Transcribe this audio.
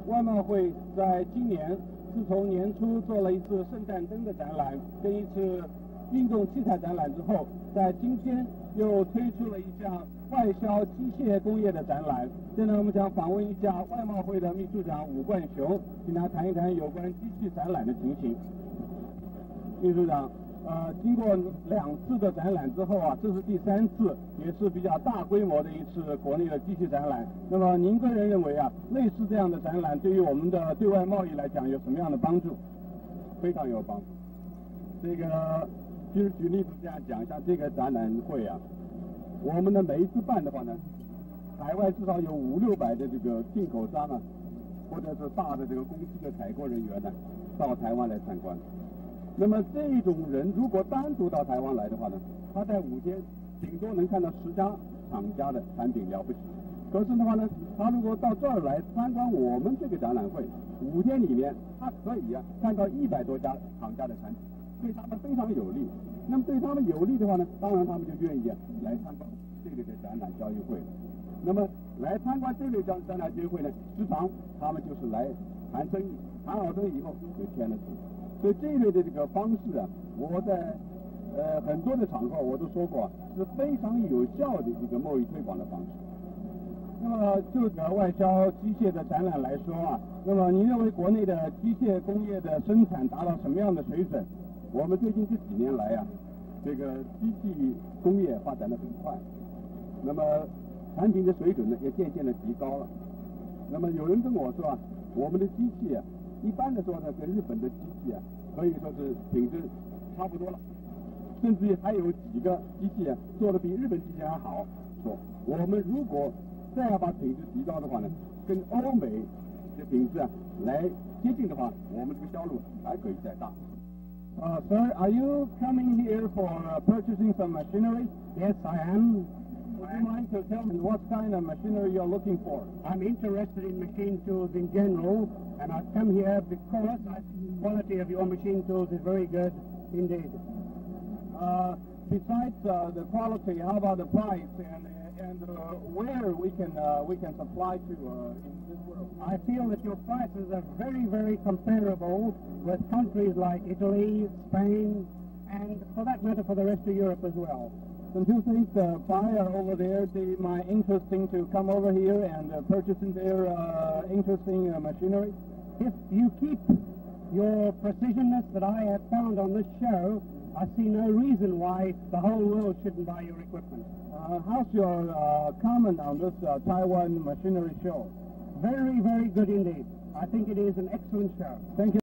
外贸会在今年自从年初做了一次圣诞灯的展览，跟一次运动器材展览之后，在今天又推出了一项外销机械工业的展览。现在我们想访问一下外贸会的秘书长伍冠雄，请他谈一谈有关机器展览的情形。秘书长，经过2次的展览之后啊，这是第3次，也是比较大规模的一次国内的机器展览。那么您个人认为啊，类似这样的展览对于我们的对外贸易来讲有什么样的帮助？ 非常有帮助。这个就是举例子这样讲，像这个展览会啊，我们的每一次办的话呢，海外至少有500-600的这个进口商啊，或者是大的这个公司的采购人员呢，到台湾来参观。那么这种人如果单独到台湾来的话呢，他在5天顶多能看到10家厂家的产品，了不起。可是的话呢，他如果到这儿来参观我们这个展览会，5天里面他可以看到100多家厂家的产品，对他们非常有利。那么对他们有利的话呢，当然他们就愿意来参观这类的展览交易会了。那么来参观这类展览交易会呢，时常他们就是来谈生意，谈好生意以后就签了字。所以这一类的这个方式啊，我在很多的场合我都说过，是非常有效的一个贸易推广的方式。 那么就外销机械的展览来说啊，那么您认为国内的机械工业的生产达到什么样的水准？ 我们最近这几年来啊，这个机器工业发展得很快，那么产品的水准呢也渐渐的提高了。那么有人跟我说啊，我们的机器啊，一般的说呢，跟日本的机器啊，可以说是品质差不多了，甚至于还有几个机器啊做的比日本机器还好。说我们如果再要把品质提高的话呢，跟欧美的品质啊来接近的话，我们这个销路还可以再大。 Sir, are you coming here for purchasing some machinery? Yes, I am. Would you mind to tell me what kind of machinery you're looking for? I'm interested in machine tools in general, and I've come here because I think the quality of your machine tools is very good indeed. Besides the quality, how about the price and where we can supply to in this world? I feel that your prices are very, very comparable with countries like Italy, Spain, and for that matter for the rest of Europe as well. Don't you think the buyer over there, they might interesting to come over here and purchasing their interesting machinery? If you keep your precision-ness that I have found on this show, I see no reason why the whole world shouldn't buy your equipment. How's your comment on this Taiwan machinery show? Very, very good indeed. I think it is an excellent show. Thank you.